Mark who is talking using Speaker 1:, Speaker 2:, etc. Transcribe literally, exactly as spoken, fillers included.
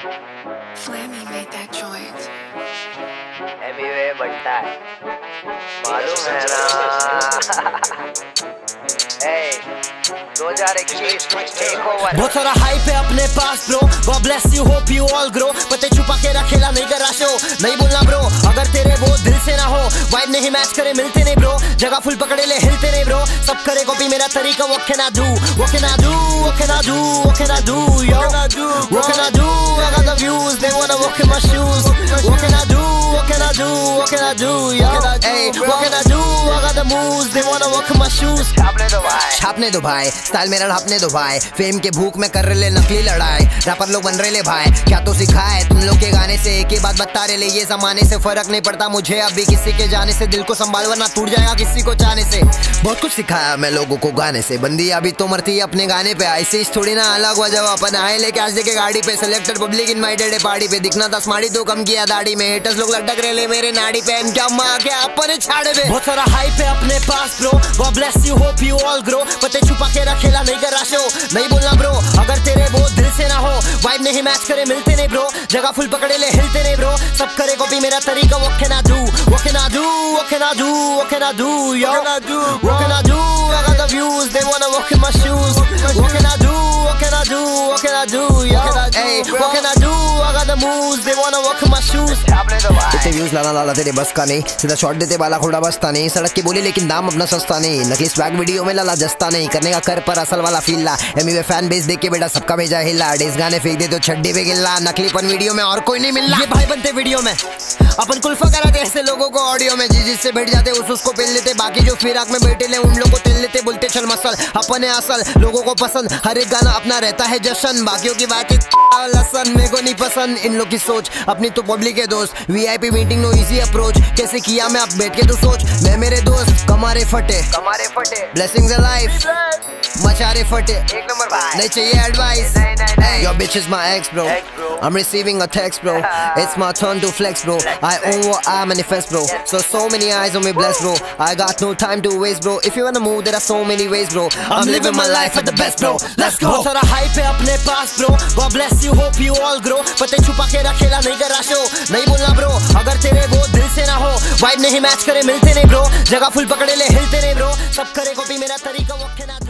Speaker 1: Flammy made that joint.
Speaker 2: Emiway बनता है, मालूम है ना। दो हज़ार इक्कीस
Speaker 3: बहुत सारा हाइप है अपने पास bro, God bless you, hope you all grow। पते छुपा के रखेला नहीं करा शो, नहीं बोलना ब्रो अगर तेरे वो दिल से ना हो। वाइब नहीं मैच करे मिलते नहीं ब्रो, जगह फुल पकड़े ले हिलते नहीं ब्रो। सब करे कॉपी मेरा तरीका, what can I do, what can I do, what can I do, what can I do, yo, what can I do, I got the views, they wanna walk in my shoes, what can I do, what can I do, what can I do, yo, hey, what can I do, I got the moves, they wanna walk in my shoes।
Speaker 2: छापने दो भाई,
Speaker 3: छापने दो भाई, style मेरा ढापने दो भाई, fame के भूख में कर रहे नकली लड़ाई, रैपर लोग बन रहे भाई, क्या तो सिखाए तुम लोग के गाने से, एक ही बात बता रहे ले ये जमाने से फर्क नहीं पड़ता मुझे अभी किसी के जाने से, दिल को संभाल वरना टूट जाएगा किसी को चाहने से। बहुत कुछ सिखाया मैं लोगों को गाने से, बंदी अभी तो मरती है अपने गाने पे, ऐसे थोड़ी ना अलग वजह अपन आए लेके आज देखे गाड़ी पे, सिलेक्टेड पब्लिक इनवाइटेड है पार्टी पे, दिखना था स्मार्टी तो कम किया दाढ़ी में, हेटर्स लोग लटक रहे ले मेरे नाड़ी पे, क्या माँ क्या अपने छाड़े पे। बहुत सारा हाइप है अपने पास bro, God bless you, hope you all grow। पते छुपा के रखेला नहीं करा शो, नहीं बोलना ब्रो अगर तेरे वो दिल से ना हो। वाइब नहीं मैच करे मिलते नहीं ब्रो, जगह फुल पकड़े ले हिलते नहीं ब्रो। सब करे कॉपी मेरा तरीका, what can I do, what can I do, what can I do, what can I do, yo, what can I do, I got the views, they wanna walk in my shoes, what can I do, what can I do, what can I do, yo, hey, what can I do, I got the moves, they wanna walk in my shoes।
Speaker 2: छापने दो भाई,
Speaker 3: इतने views लाना लाला तेरे बस का नहीं, सीधा शॉट देते बाला खोड़ा बसता नहीं, सड़क की बोली लेकिन दाम अपना सस्ता नहीं, नकली स्वैग वीडियो में लाला जस्ता नहीं, करने का कर पर असल वाला फील ला, एमीवे फैन बेस देख के बेटा सबका भेजा हिला, डेस गाने फेंक दे तो छड्डे पे गिल्ला, नकलीपन वीडियो में और कोई नहीं मिलना, ये भाई बनते वीडियो में अपन कुल्फा कराते ऐसे लोगों को ऑडियो में, जिस जिससे बैठ जाते उस उसको पेल लेते, बाकी जो फिराक में बैठे ले उन लोगों को तेल लेते, बोलते चल मसल अपने असल लोगों को पसंद, हर एक गाना अपना रहता है जश्न, बाकियों की बात लसन मेरे को नहीं पसंद, इन लोग की सोच अपनी तो पब्लिक है दोस्त, VIP meeting no easy approach, कैसे किया मैं अब बैठ के तो सोच, मैं मेरे दोस्त कमारे फटे
Speaker 2: कमारे फटे,
Speaker 3: ब्लेसिंग्स लाइफ मचारे फटे,
Speaker 2: एक नंबर भाई,
Speaker 3: नहीं चाहिए advice, your bitch is my ex bro, I'm receiving a text bro, it's my turn to flex bro, I own what I manifest bro, so so many eyes on me blessed bro, I got no time to waste bro, if you wanna move there are so many ways bro, I'm living my life at the best bro, let's go। बहुत सारा hype है अपने पास bro, God bless you, hope you all grow। पते छुपा के रखेला नहीं करा शो, नहीं बोलना ब्रो अगर तेरे वो दिल से ना हो। वाइब नहीं मैच करे मिलते नहीं ब्रो, जगह फुल पकड़े ले हिलते नहीं ब्रो। सब करे कॉपी मेरा तरीका, वो